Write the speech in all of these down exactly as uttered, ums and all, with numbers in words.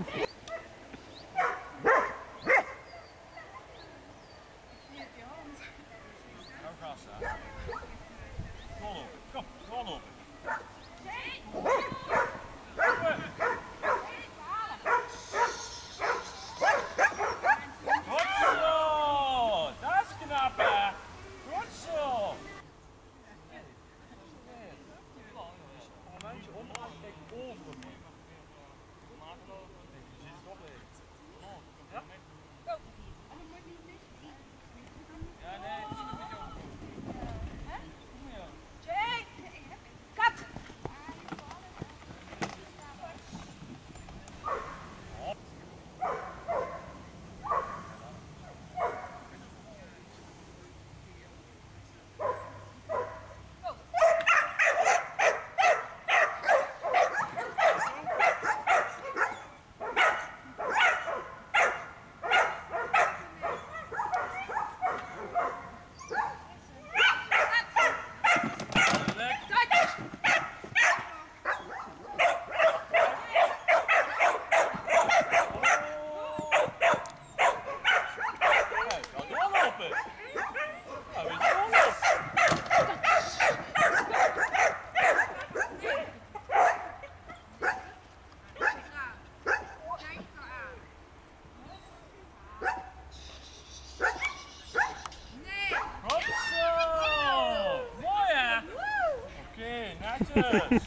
Kom, gewoon lopen. Goed zo! Dat is knap, hè? Goed zo! Een handje onderaan, kijk over hem. Je ziet het toch weer. Ja? Ja, nee, het is niet met jou. Netjes!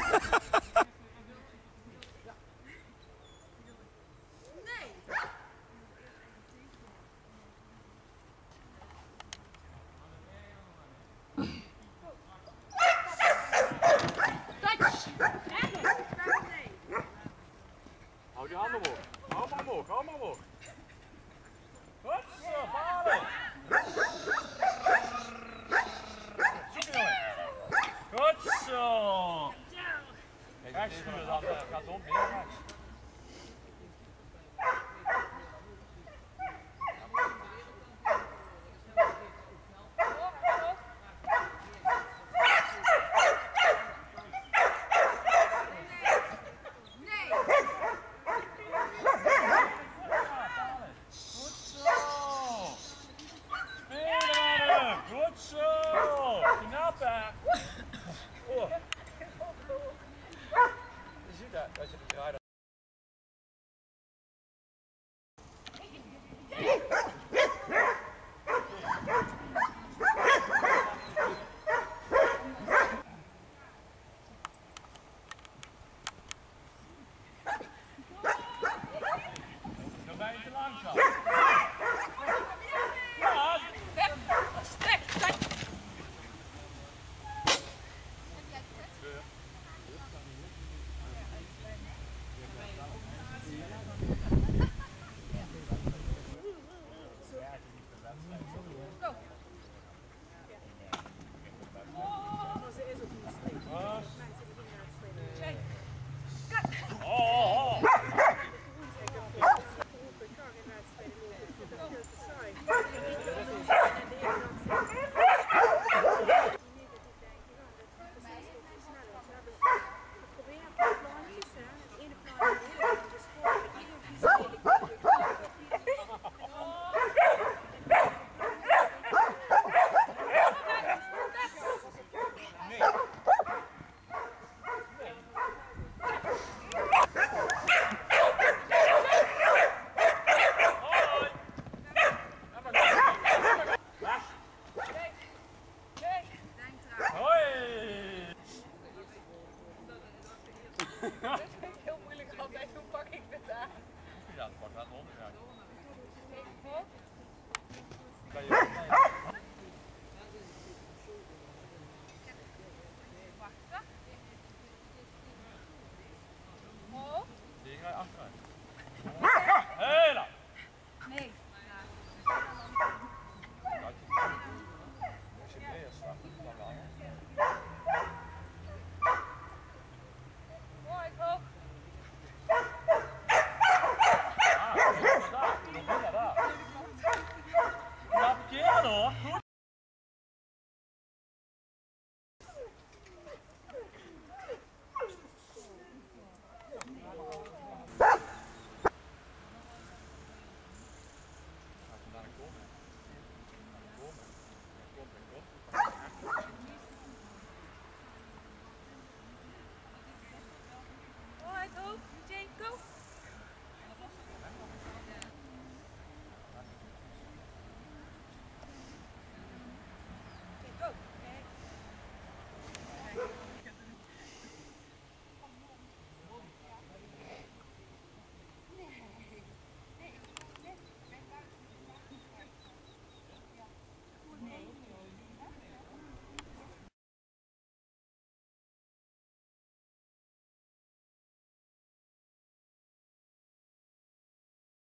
Hou die handen omhoog. Hou maar omhoog, hou maar omhoog. Goed zo, palen. Zoek er nou in. Goed zo. Rechts sturen dan, uh, gaat om, meer rechts. Als je het draait. Dan ben je te langzaam. Ja, strek, strek. Dat vind ik heel moeilijk altijd. Hoe pak ik dit aan? Ja, pak dat onderuit. Wat? Kan je Wachten. Oh. Die ga je achteruit.